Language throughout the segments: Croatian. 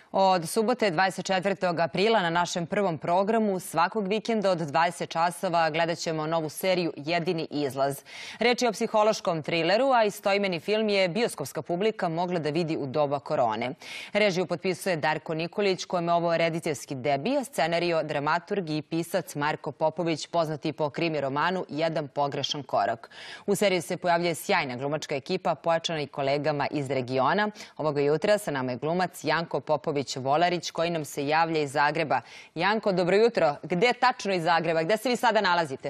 Od subote 24. aprila na našem prvom programu svakog vikenda od 20 časova gledat ćemo novu seriju Jedini izlaz. Reč je o psihološkom trileru, a istoimeni film je bioskopska publika mogla da vidi u doba korone. Režiju potpisuje Darko Nikolić, kojem je ovo rediteljski debi, a scenario, dramaturg i pisac Marko Popović, poznati po krimi romanu Jedan pogrešan korak. U seriji se pojavljuje sjajna glumačka ekipa, pojačana i kolegama iz regiona. Ovoga jutra sa nama je glumac Janko Popović-Volarić, koji nam se javlja iz Zagreba. Janko, dobro jutro. Gde tačno iz Zagreba? Gde se vi sada nalazite?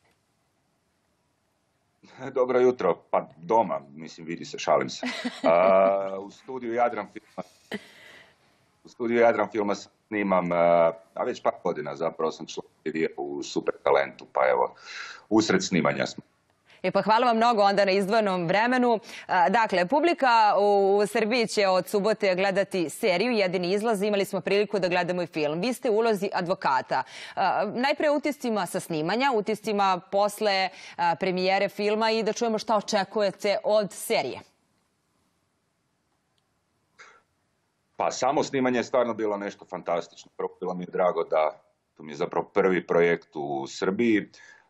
Dobro jutro. Pa doma, mislim, vidi se, šalim se. U studiju Jadran filma snimam, a već par godina zapravo sam član u Super talentu, pa evo, usred snimanja smo. Pa hvala vam mnogo onda na izdvojenom vremenu. Dakle, publika u Srbiji će od subote gledati seriju Jedini izlaz. Imali smo priliku da gledamo i film. Vi ste u ulozi advokata. Najpre utiscima sa snimanja, utiscima posle premijere filma i da čujemo šta očekujete od serije. Pa samo snimanje je stvarno bilo nešto fantastično. Bilo mi je drago da to mi je zapravo prvi projekt u Srbiji.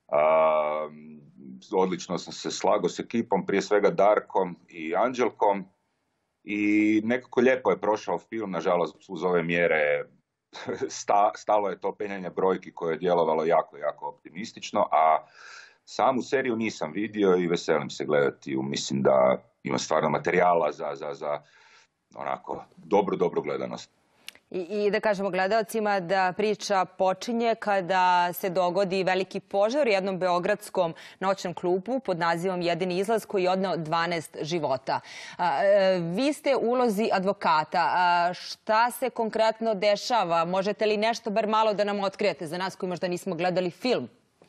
Odlično sam se slagao s ekipom, prije svega Darkom i Anđelkom, i nekako lijepo je prošao film. Nažalost, uz ove mjere stalo je to penjanje brojki koje je djelovalo jako, jako optimistično, a samu seriju nisam vidio i veselim se gledati. Mislim da ima stvarno materijala za onako dobru gledanost. I da kažemo gledalcima da priča počinje kada se dogodi veliki požar u jednom beogradskom noćnom klubu pod nazivom Jedini izlaz, koji je odneo 12 života. Vi ste u ulozi advokata. Šta se konkretno dešava? Možete li nešto bar malo da nam otkrijete za nas koji možda nismo gledali film?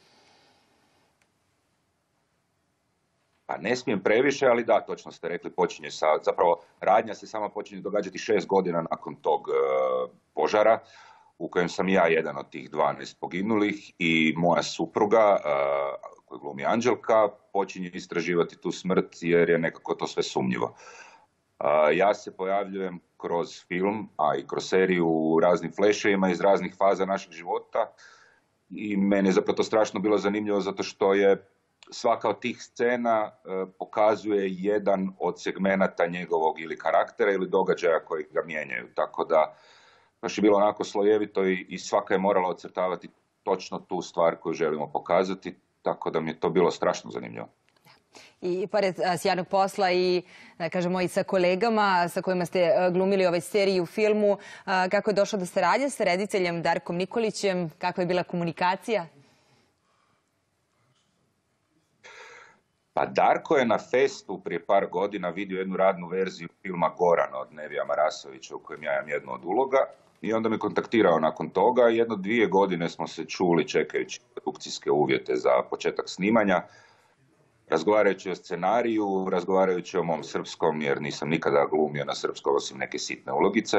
Pa ne smijem previše, ali da, točno ste rekli, počinje zapravo radnja se sama počinje događati 6 godina nakon tog požara, u kojem sam ja jedan od tih 12 poginulih i moja supruga, koju glumi Anđelka, počinje istraživati tu smrt jer je nekako to sve sumnjivo. Ja se pojavljujem kroz film, a i kroz seriju u raznim fleševima iz raznih faza našeg života, i meni je zapravo to strašno bilo zanimljivo zato što je svaka od tih scena pokazuje jedan od segmenata njegovog ili karaktera ili događaja koji ga mijenjaju. Tako da baš je bilo onako slojevito i svaka je morala ocrtavati točno tu stvar koju želimo pokazati, tako da mi je to bilo strašno zanimljivo. I pored sjajnog posla i, da kažemo, i sa kolegama sa kojima ste glumili ovaj seriju u filmu, kako je došlo do saradnje sa rediteljem Darkom Nikolićem, kakva je bila komunikacija? Pa Darko je na festu prije par godina vidio jednu radnu verziju filma Goran od Nevija Marasovića, u kojem ja imam jednu od uloga, i onda me kontaktirao nakon toga. 1-2 godine smo se čuli čekajući produkcijske uvjete za početak snimanja, razgovarajući o scenariju, razgovarajući o mom srpskom, jer nisam nikada glumio na srpskom osim neke sitne ulogice.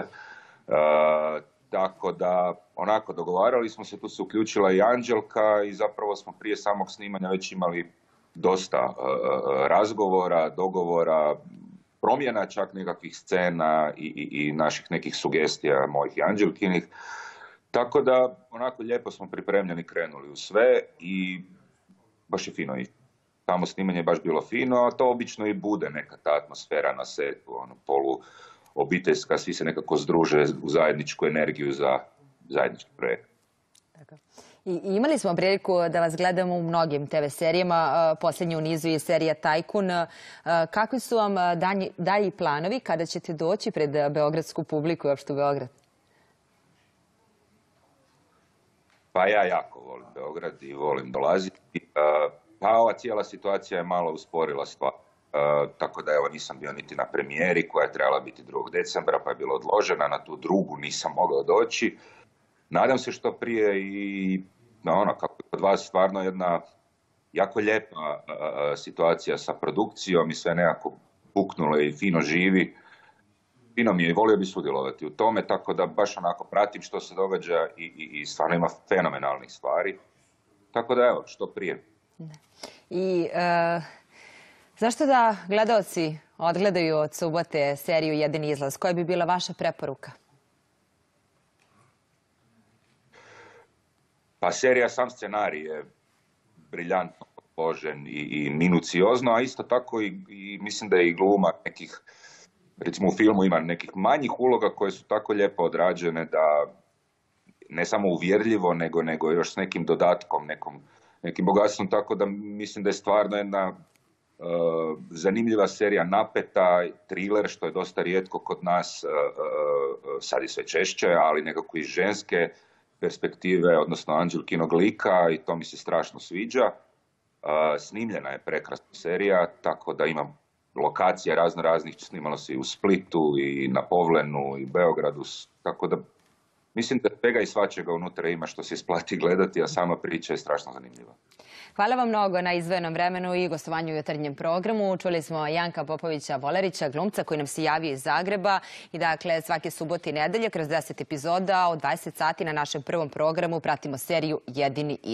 Tako da, onako, dogovarali smo se, tu se uključila i Anđelka i zapravo smo prije samog snimanja već imali dosta razgovora, dogovora, promjena čak nekakvih scena i naših nekih sugestija mojih i Anđelkinih. Tako da, onako, lijepo smo pripremljeni krenuli u sve i baš je fino. I samo snimanje je baš bilo fino, a to obično i bude neka ta atmosfera na setu, polu obiteljska, svi se nekako združe u zajedničku energiju za zajednički projekt. I imali smo priliku da vas gledamo u mnogim TV serijama, posljednji u nizu je serija Tajkun. Kakvi su vam dalji planovi kada ćete doći pred beogradsku publiku i uopšte u Beograd? Pa ja jako volim Beograd i volim dolaziti. Pa ova cijela situacija je malo usporila stvar. Tako da evo, nisam bio niti na premijeri koja je trebala biti 2. decembra, pa je bila odložena. Na tu drugu nisam mogao doći. Nadam se što prije i kako je kod vas stvarno jedna jako lijepa situacija sa produkcijom i sve nekako puknulo i fino živi. Fino mi je i volio bi sudjelovati u tome, tako da baš onako pratim što se događa i stvarno ima fenomenalnih stvari. Tako da evo, što prije. I zašto da gledaoci odgledaju od subote seriju Jedini izlaz? Koja bi bila vaša preporuka? Pa serija, sam scenarij je briljantno podložen i minuciozno, a isto tako i mislim da je i gluma nekih, recimo u filmu ima nekih manjih uloga koje su tako lijepo odrađene da ne samo uvjerljivo, nego još s nekim dodatkom, nekim bogatstvom, tako da mislim da je stvarno jedna zanimljiva serija, napeta, thriller, što je dosta rijetko kod nas, sad je sve češće, ali nekako iz ženske perspektive, odnosno Anđelkinog lika, i to mi se strašno sviđa. Snimljena je prekrasna serija, tako da ima lokacija raznih, snimalo se i u Splitu, i na Povlenu, i Beogradu, tako da mislim da svega i svačega unutra ima što se isplati gledati, a sama priča je strašno zanimljiva. Hvala vam mnogo na izdvojenom vremenu i gostovanju u jutarnjem programu. Čuli smo Janka Popovića-Volerića, glumca koji nam se javio iz Zagreba. I dakle, svake subote i nedelje kroz 10 epizoda od 20 sati na našem prvom programu pratimo seriju Jedini